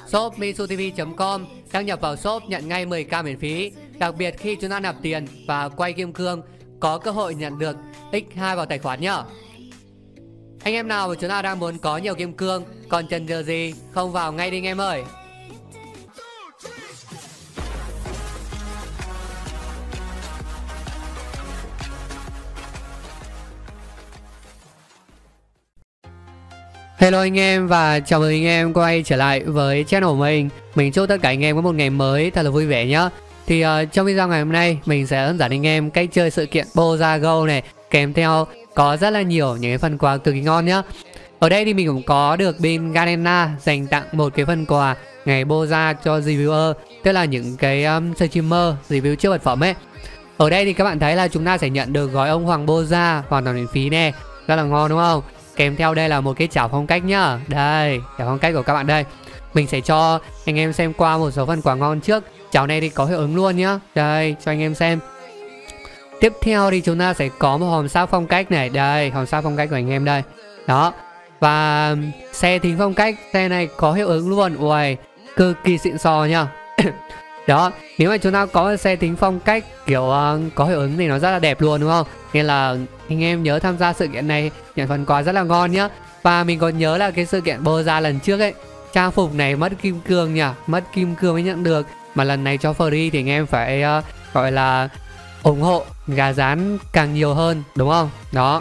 shop mitsutv.com, đăng nhập vào shop nhận ngay 10k miễn phí. Đặc biệt khi chúng ta nạp tiền và quay kim cương có cơ hội nhận được x2 vào tài khoản nhá. Anh em nào mà chúng ta đang muốn có nhiều kim cương, còn chần chờ gì, không vào ngay đi anh em ơi. Hello anh em và chào mừng anh em quay trở lại với channel của mình. Mình chúc tất cả anh em có một ngày mới thật là vui vẻ nhá. Thì trong video ngày hôm nay mình sẽ hướng dẫn anh em cách chơi sự kiện Boza Go này, kèm theo có rất là nhiều những cái phần quà cực kỳ ngon nhá. Ở đây thì mình cũng có được pin Garena dành tặng một cái phần quà ngày Boza cho reviewer, tức là những cái streamer review trước vật phẩm ấy. Ở đây thì các bạn thấy là chúng ta sẽ nhận được gói ông Hoàng Boza hoàn toàn miễn phí nè, rất là ngon đúng không? Kèm theo đây là một cái chảo phong cách nhá. Đây, chảo phong cách của các bạn đây. Mình sẽ cho anh em xem qua một số phần quà ngon trước. Chảo này thì có hiệu ứng luôn nhá. Đây, cho anh em xem. Tiếp theo thì chúng ta sẽ có một hòm sáp phong cách này. Đây, hòm sáp phong cách của anh em đây. Đó. Và xe thính phong cách, xe này có hiệu ứng luôn. Ui, cực kỳ xịn sò nhá. Đó, nếu mà chúng ta có xe thính phong cách kiểu có hiệu ứng thì nó rất là đẹp luôn đúng không? Nên là anh em nhớ tham gia sự kiện này, nhận phần quà rất là ngon nhá. Và mình còn nhớ là cái sự kiện Boza lần trước ấy, trang phục này mất kim cương nhỉ, mất kim cương mới nhận được. Mà lần này cho free thì anh em phải gọi là ủng hộ gà rán càng nhiều hơn đúng không? Đó.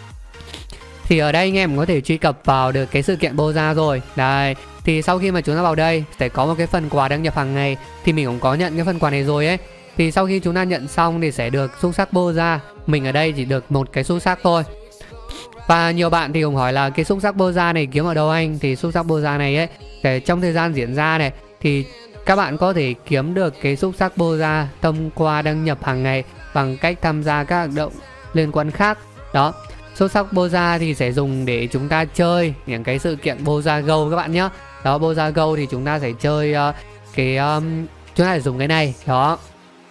Thì ở đây anh em có thể truy cập vào được cái sự kiện Boza rồi. Đây, thì sau khi mà chúng ta vào đây sẽ có một cái phần quà đăng nhập hàng ngày. Thì mình cũng có nhận cái phần quà này rồi ấy. Thì sau khi chúng ta nhận xong thì sẽ được xúc sắc Boza. Mình ở đây chỉ được một cái xúc sắc thôi. Và nhiều bạn thì cũng hỏi là cái xúc sắc Boza này kiếm ở đâu anh? Thì xúc sắc Boza này ấy, để trong thời gian diễn ra này thì các bạn có thể kiếm được cái xúc sắc Boza thông qua đăng nhập hàng ngày bằng cách tham gia các hoạt động liên quan khác. Đó, xúc sắc Boza thì sẽ dùng để chúng ta chơi những cái sự kiện Boza Go các bạn nhé. Đó, Boza Go thì chúng ta sẽ chơi chúng ta sẽ dùng cái này. Đó.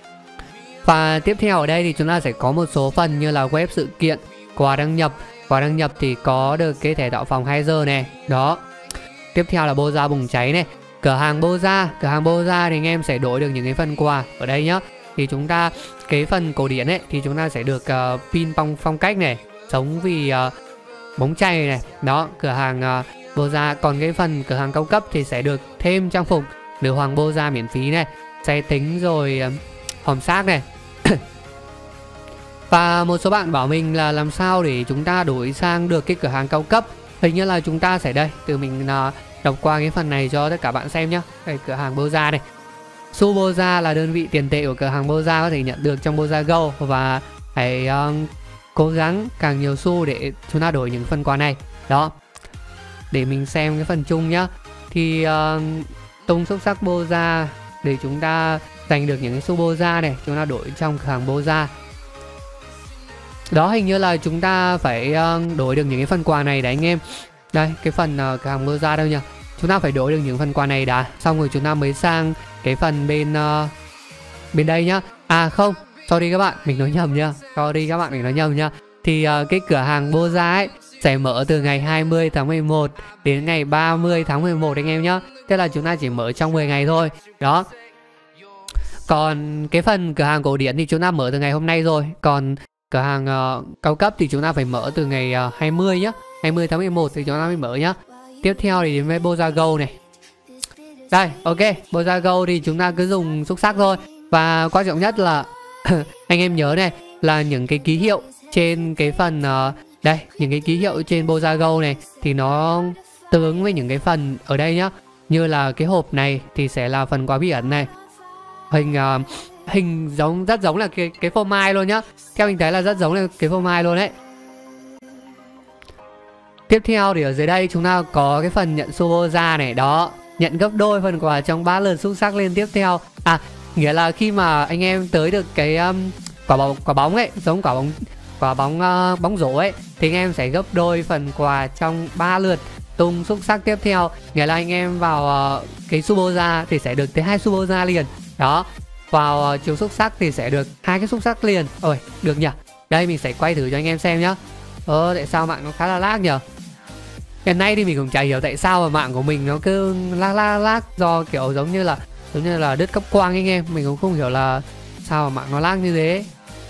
Và tiếp theo ở đây thì chúng ta sẽ có một số phần như là web sự kiện, quà đăng nhập. Quà đăng nhập thì có được cái thẻ tạo phòng 2 giờ này. Đó. Tiếp theo là Boza bùng cháy này. Cửa hàng Boza thì anh em sẽ đổi được những cái phần quà ở đây nhá. Thì chúng ta cái phần cổ điển ấy thì chúng ta sẽ được pin phong cách này, sống vì bóng chày này. Đó, cửa hàng Boza. Còn cái phần cửa hàng cao cấp thì sẽ được thêm trang phục nữ hoàng Boza miễn phí này, xe tính rồi hòm xác này. Và một số bạn bảo mình là làm sao để chúng ta đổi sang được cái cửa hàng cao cấp. Hình như là chúng ta sẽ đây, từ mình đọc qua cái phần này cho tất cả bạn xem nhá. Đây, cửa hàng Boza này. Xu Boza là đơn vị tiền tệ của cửa hàng Boza có thể nhận được trong Boza Go. Và hãy cố gắng càng nhiều xu để chúng ta đổi những phần quà này. Đó, để mình xem cái phần chung nhá. Thì tung xúc sắc Boza để chúng ta giành được những cái xu Boza này, chúng ta đổi trong cửa hàng Boza. Đó, hình như là chúng ta phải đổi được những cái phần quà này đấy anh em. Đây, cái phần cửa hàng Boza đâu nhỉ. Chúng ta phải đổi được những phần quà này đã, xong rồi chúng ta mới sang cái phần bên đây nhá. À không, sorry các bạn, mình nói nhầm nhá. Sorry các bạn, mình nói nhầm nhá. Thì cái cửa hàng Boza ấy sẽ mở từ ngày 20 tháng 11 đến ngày 30 tháng 11 anh em nhá. Tức là chúng ta chỉ mở trong 10 ngày thôi. Đó. Còn cái phần cửa hàng cổ điển thì chúng ta mở từ ngày hôm nay rồi. Còn cửa hàng cao cấp thì chúng ta phải mở từ ngày 20 nhá. 20 tháng 11 thì chúng ta mới mở nhá. Tiếp theo thì đến với Boza Go này. Đây, ok, Boza Go thì chúng ta cứ dùng xúc sắc thôi. Và quan trọng nhất là anh em nhớ này, là những cái ký hiệu trên cái phần đây, những cái ký hiệu trên Boza Go này thì nó tương ứng với những cái phần ở đây nhá. Như là cái hộp này thì sẽ là phần quà bí ẩn này. Hình giống, rất giống là cái phô mai luôn nhá. Theo mình thấy là rất giống là cái phô mai luôn đấy. Tiếp theo thì ở dưới đây chúng ta có cái phần nhận xu Boza này. Đó, nhận gấp đôi phần quà trong 3 lần xúc sắc lên tiếp theo. À, nghĩa là khi mà anh em tới được cái quả bóng ấy, giống quả bóng rổ ấy, thì anh em sẽ gấp đôi phần quà trong 3 lượt tung xúc sắc tiếp theo. Nghĩa là anh em vào cái xu Boza thì sẽ được tới 2 xu Boza liền. Đó, vào chiều xúc sắc thì sẽ được 2 cái xúc sắc liền. Ôi, được nhỉ. Đây mình sẽ quay thử cho anh em xem nhá. Tại sao mạng nó khá là lag nhỉ. Hiện nay thì mình cũng chả hiểu tại sao mà mạng của mình nó cứ lag do kiểu giống như là đứt cấp quang anh em. Mình cũng không hiểu là sao mà mạng nó lag như thế.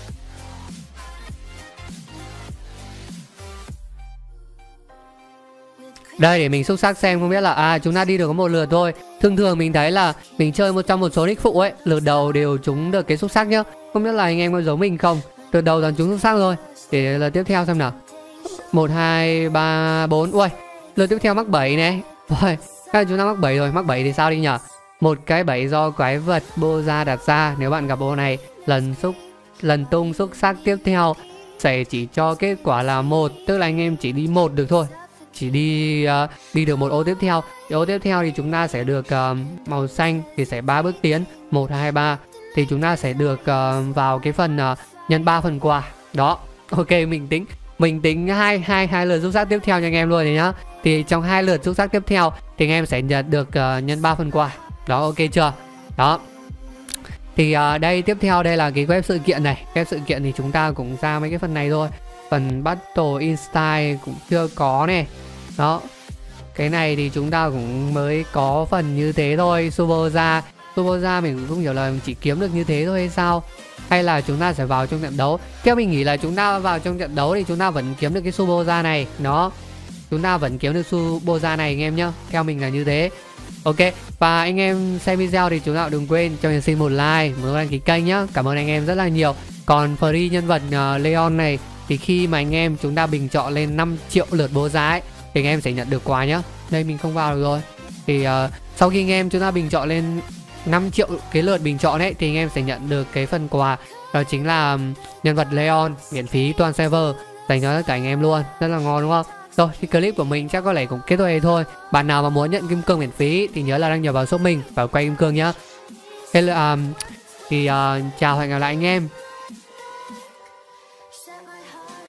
Đây để mình xúc xác xem, không biết là chúng ta đi được có một lượt thôi. Thường thường mình thấy là mình chơi trong một số nick phụ ấy, lượt đầu đều trúng được cái xúc xác nhá. Không biết là anh em có giống mình không? Lượt đầu toàn trúng xúc xác rồi. Để lượt tiếp theo xem nào. 1 2 3 4. Ui, lượt tiếp theo mắc 7 này. Ui, chúng ta mắc 7 rồi, mắc 7 thì sao đi nhở? Một cái bẫy do quái vật Boza đặt ra. Nếu bạn gặp ô này, lần tung xúc xác tiếp theo sẽ chỉ cho kết quả là 1, tức là anh em chỉ đi 1 được thôi. Chỉ đi được một ô tiếp theo. Thì ô tiếp theo thì chúng ta sẽ được màu xanh thì sẽ 3 bước tiến, 1 2 3 thì chúng ta sẽ được vào cái phần nhân 3 phần quà. Đó. Ok, mình tính hai lượt xúc xác tiếp theo cho anh em luôn thì nhá. Thì trong 2 lượt xúc xác tiếp theo thì anh em sẽ nhận được nhân 3 phần quà. Đó, ok chưa? Đó. Thì đây tiếp theo đây là cái web sự kiện này. Web sự kiện thì chúng ta cũng ra mấy cái phần này thôi. Phần Battle in Style cũng chưa có này. Đó. Cái này thì chúng ta cũng mới có phần như thế thôi. Suboza mình cũng không hiểu là mình chỉ kiếm được như thế thôi hay sao, hay là chúng ta sẽ vào trong trận đấu. Theo mình nghĩ là chúng ta vào trong trận đấu thì chúng ta vẫn kiếm được cái Suboza này. Đó. Chúng ta vẫn kiếm được Suboza này anh em nhá. Theo mình là như thế. Ok, và anh em xem video thì chúng ta đừng quên cho mình xin một like, một đăng ký kênh nhá. Cảm ơn anh em rất là nhiều. Còn free nhân vật Leon này thì khi mà anh em chúng ta bình chọn lên 5 triệu lượt Boza ấy thì anh em sẽ nhận được quà nhá. Đây mình không vào được rồi. Thì sau khi anh em chúng ta bình chọn lên 5 triệu cái lượt bình chọn ấy thì anh em sẽ nhận được cái phần quà, đó chính là nhân vật Leon miễn phí toàn server dành cho tất cả anh em luôn. Rất là ngon đúng không? Rồi thì clip của mình chắc có lẽ cũng kết thúc đây thôi. Bạn nào mà muốn nhận kim cương miễn phí thì nhớ là đăng nhập vào shop mình và quay kim cương nhá. Thì chào và hẹn gặp lại anh em.